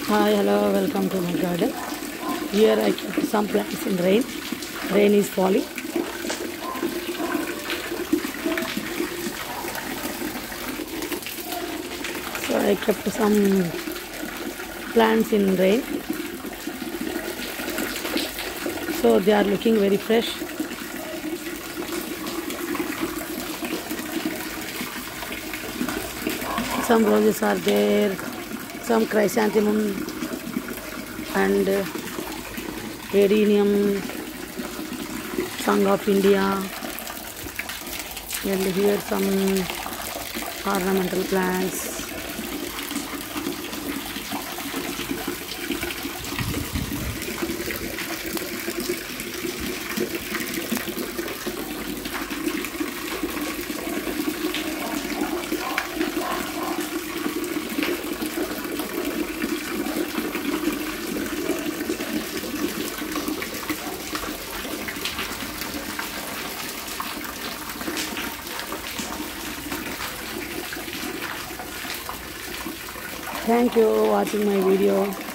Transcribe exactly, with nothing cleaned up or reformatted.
Hi, hello, welcome to my garden. Here I keep some plants in rain. Rain is falling. So I kept some plants in rain. So they are looking very fresh. Some roses are there, some chrysanthemum and uh, adenium, Song of India, and here some ornamental plants. Thank you for watching my video.